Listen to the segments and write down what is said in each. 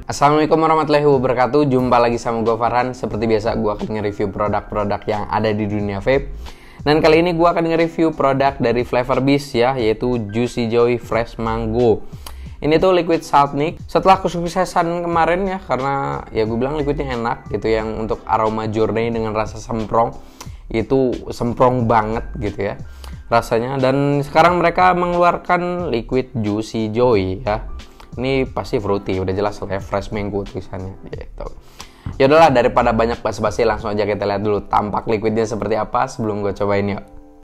Assalamualaikum warahmatullahi wabarakatuh. Jumpa lagi sama gue Farhan. Seperti biasa gue akan nge-review produk-produk yang ada di dunia vape. Dan kali ini gue akan nge-review produk dari Flavor Beast ya, yaitu Juicy Joy Fresh Mango. Ini tuh liquid salt nic. Setelah kesuksesan kemarin ya, karena ya gue bilang liquidnya enak gitu, yang untuk aroma journey dengan rasa semprong itu semprong banget gitu ya rasanya. Dan sekarang mereka mengeluarkan liquid Juicy Joy ya. Ini pasti fruity, udah jelas lah ya, fresh mango tulisannya gitu. Ya udahlah, daripada banyak basa-basi, langsung aja kita lihat dulu tampak liquidnya seperti apa sebelum gue cobain yuk.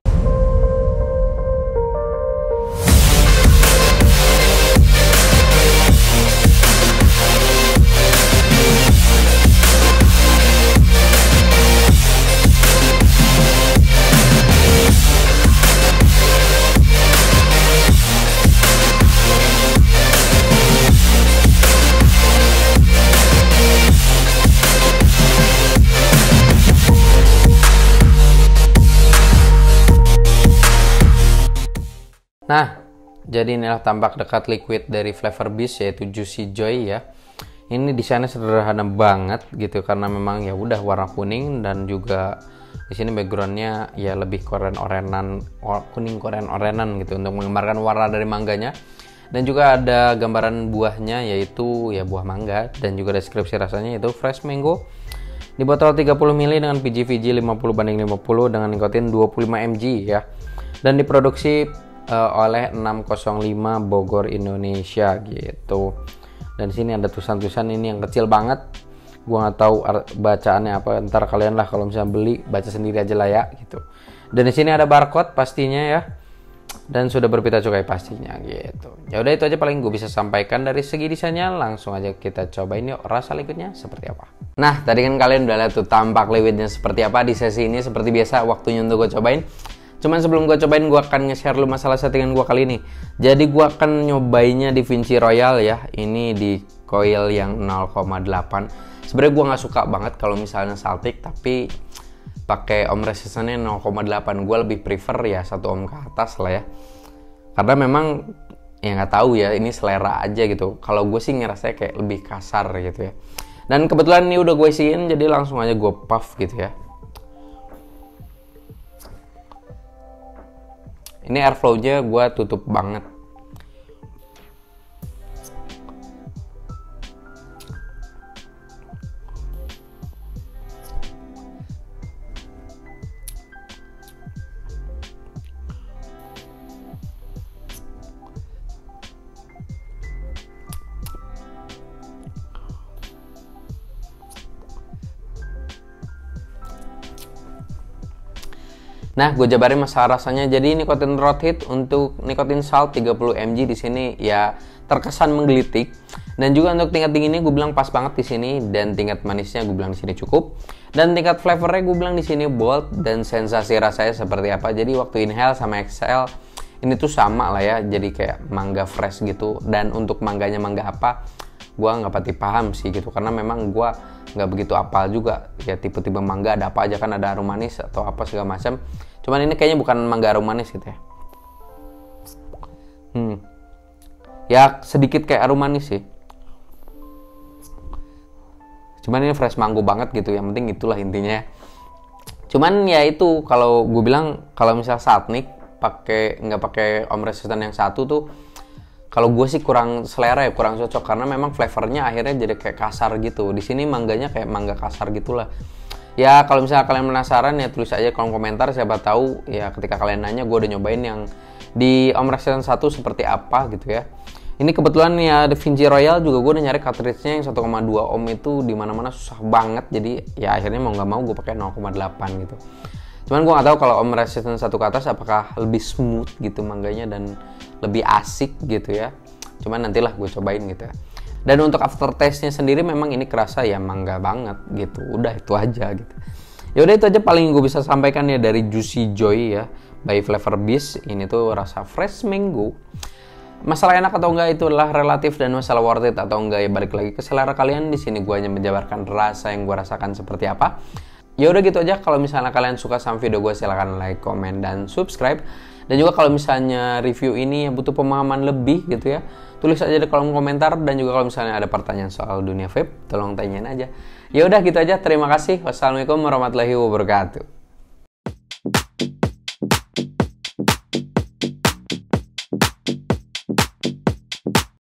Nah, jadi inilah tampak dekat liquid dari Flavor Beast, yaitu Juicy Joy ya. Ini desainnya sederhana banget gitu, karena memang ya udah warna kuning, dan juga di sini backgroundnya ya lebih oren-orenan, kuning oren-orenan gitu, untuk menggambarkan warna dari mangganya. Dan juga ada gambaran buahnya, yaitu ya buah mangga, dan juga deskripsi rasanya yaitu fresh mango. Di botol 30 ml dengan PGVG 50/50 dengan nikotin 25 mg ya. Dan diproduksi oleh 605 Bogor, Indonesia gitu. Dan di sini ada tulisan-tulisan ini yang kecil banget. Gua nggak tahu bacaannya apa. Ntar kalian lah kalau misalnya beli baca sendiri aja lah ya gitu. Dan di sini ada barcode pastinya ya. Dan sudah berpita cukai pastinya gitu. Ya udah, itu aja paling gue bisa sampaikan dari segi desainnya. Langsung aja kita cobain yuk rasa liquidnya seperti apa. Nah, tadi kan kalian udah lihat tuh tampak liquidnya seperti apa. Di sesi ini seperti biasa waktunya untuk gue cobain. Cuman sebelum gue cobain, gue akan nge-share dulu masalah settingan gue kali ini. Jadi gue akan nyobainnya di Vinci Royal ya. Ini di coil yang 0,8. Sebenarnya gue nggak suka banget kalau misalnya saltik, tapi pakai ohm resistance-nya 0,8. Gue lebih prefer ya 1 ohm ke atas lah ya. Karena memang ya nggak tahu ya, ini selera aja gitu. Kalau gue sih ngerasanya kayak lebih kasar gitu ya. Dan kebetulan ini udah gue isiin, jadi langsung aja gue puff gitu ya. Ini airflow-nya gue tutup banget. Nah, gue jabarin masalah rasanya. Jadi nikotin road hit untuk nikotin salt 30 mg di sini ya terkesan menggelitik. Dan juga untuk tingkat dinginnya gue bilang pas banget di sini, dan tingkat manisnya gue bilang di sini cukup. Dan tingkat flavornya gue bilang di sini bold, dan sensasi rasanya seperti apa. Jadi waktu inhale sama exhale ini tuh sama lah ya. Jadi kayak mangga fresh gitu. Dan untuk mangganya mangga apa, gue nggak pati paham sih gitu, karena memang gue nggak begitu apal juga ya tipe-tipe mangga ada apa aja, kan ada arum manis atau apa segala macam. Cuman ini kayaknya bukan mangga arum manis gitu ya. Ya sedikit kayak arum manis sih. Cuman ini fresh mango banget gitu. Yang penting itulah intinya. Cuman ya itu, kalau gue bilang kalau misalnya salt nic nggak pakai ohm resistant yang satu tuh, kalau gue sih kurang selera ya, kurang cocok, karena memang flavornya akhirnya jadi kayak kasar gitu. Di sini mangganya kayak mangga kasar gitulah. Ya kalau misalnya kalian penasaran ya tulis aja kolom komentar, siapa tahu ya ketika kalian nanya gue udah nyobain yang di ohm resistance 1 seperti apa gitu ya. Ini kebetulan ya di Vinci Royal juga gue udah nyari cartridge-nya yang 1,2 ohm itu di mana-mana susah banget. Jadi ya akhirnya mau nggak mau gue pakai 0,8 gitu. Cuman gue nggak tahu kalau ohm resistance 1 ke atas apakah lebih smooth gitu mangganya dan lebih asik gitu ya. Cuman nantilah gue cobain gitu ya. Dan untuk aftertaste-nya sendiri memang ini kerasa ya mangga banget gitu. Udah itu aja gitu. Ya udah, itu aja paling gue bisa sampaikan ya dari Juicy Joy ya by Flavor Beast. Ini tuh rasa fresh mango. Masalah enak atau enggak itu adalah relatif, dan masalah worth it atau enggak ya balik lagi ke selera kalian. Di sini gue hanya menjabarkan rasa yang gue rasakan seperti apa. Ya udah gitu aja. Kalau misalnya kalian suka sama video gue, silahkan like, comment, dan subscribe. Dan juga kalau misalnya review ini butuh pemahaman lebih gitu ya, tulis aja di kolom komentar. Dan juga kalau misalnya ada pertanyaan soal dunia vape, tolong tanyain aja. Ya udah gitu aja, terima kasih. Wassalamualaikum warahmatullahi wabarakatuh.